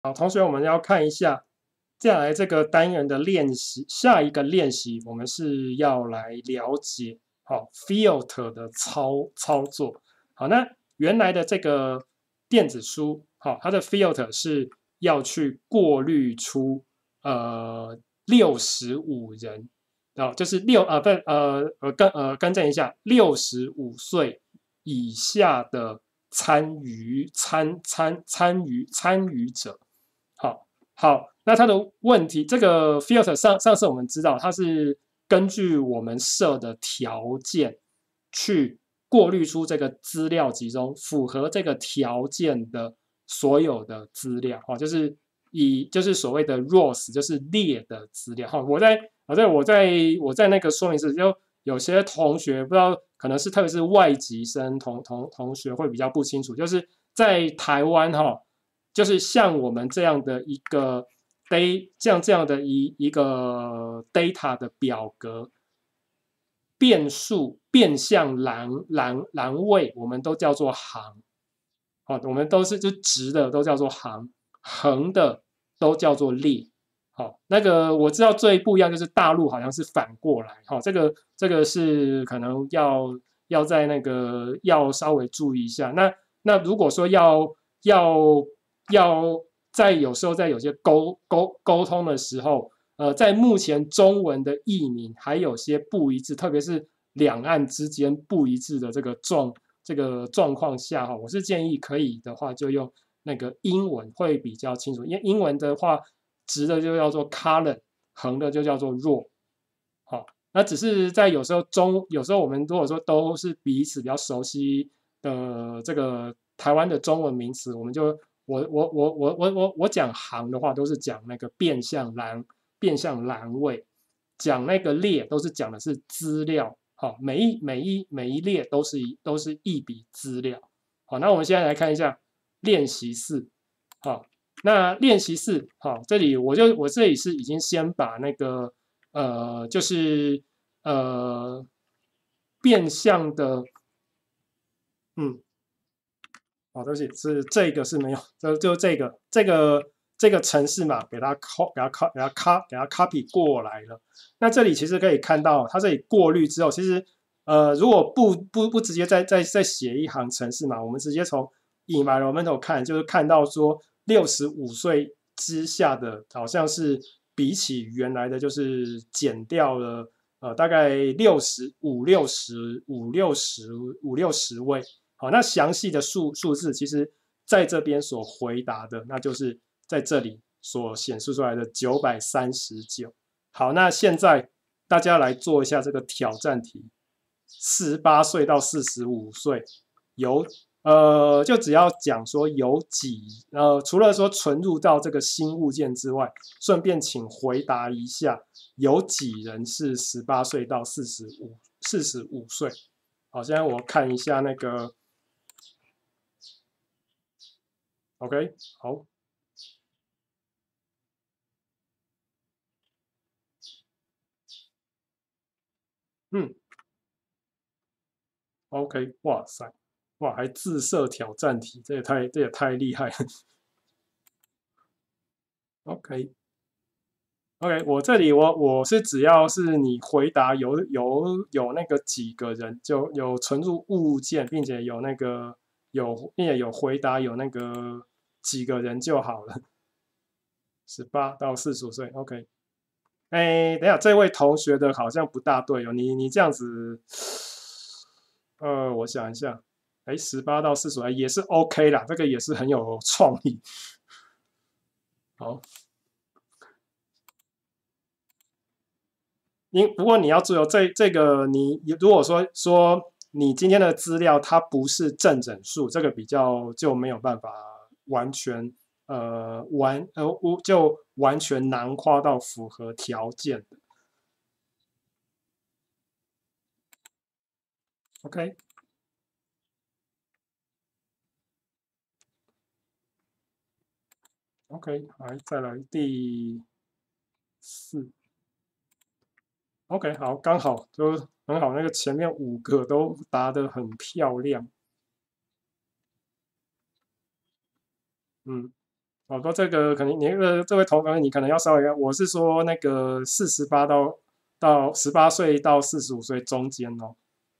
好，同学，我们要看一下接下来这个单元的练习。下一个练习，我们是要来了解好 filter 的操作。好，那原来的这个电子书，好，它的 filter 是要去过滤出65人，就是更正一下，65岁以下的参与者。好，那它的问题，这个 filter 上次我们知道，它是根据我们设的条件去过滤出这个资料集中符合这个条件的所有的资料，就是所谓的 rows， 就是列的资料。我在那个说明室，就有些同学不知道，可能是特别是外籍生同学会比较不清楚，就是在台湾就是像我们这样的一个这样的一个 data 的表格，变数变相栏位，我们都叫做行。我们都是就直的都叫做行，横的都叫做列。那个我知道最不一样就是大陆好像是反过来。这个是可能要在那个要稍微注意一下。那如果说要在有时候在有些沟通的时候，在目前中文的译名还有些不一致，特别是两岸之间不一致的这个状况下，我是建议可以的话就用那个英文会比较清楚，因为英文的话直的就叫做 column， 横的就叫做 row。那只是在有时候我们如果说都是彼此比较熟悉的这个台湾的中文名词，我们就我讲行的话，都是讲那个变相栏位，讲那个列都是讲的是资料。每一列都是一笔资料。好，那我们现在来看一下练习4。好，那练习4，这里我这里是已经先把那个就是变相的，对不起，是这个是没有，就这个程式码给它 copy 过来了。那这里其实可以看到，它这里过滤之后，其实如果不直接再写一行程式码，我们直接从 environmental 看，就是看到说65岁之下的，好像是比起原来的，就是减掉了大概五六十位。好，那详细的数字，其实在这边所回答的，那就是在这里所显示出来的939。好，那现在大家来做一下这个挑战题，48岁到45岁就只要讲说有几除了说存入到这个新物件之外，顺便请回答一下有几人是18岁到45岁。好，现在我看一下那个 OK， 好，OK， 哇塞，哇，还自设挑战题，这也太厉害了。OK， 我这里我是只要是你回答有那个几个人，就有存入物件，并且并且有回答有那个几个人就好了。18到45岁 ，OK。等一下，这位同学的好像不大对哦，你这样子，我想一下，18到45岁也是 OK 啦，这个也是很有创意。好，不过你要注意哦，这个你如果说你今天的资料它不是正整数，这个比较就没有办法完全就完全囊括到符合条件的。OK， OK， 来再来第4。OK， 好，刚好就很好，那个前面5个都答得很漂亮。 我说这个可能你这位同学你可能要稍微，我是说那个到18岁到45岁中间哦，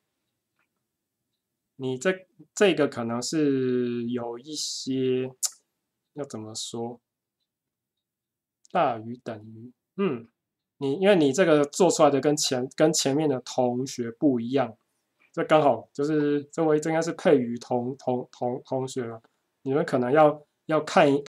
你这个可能是有一些要怎么说，大于等于，因为你这个做出来的跟前面的同学不一样，这刚好就是这应该是佩瑜同学了，你们可能要看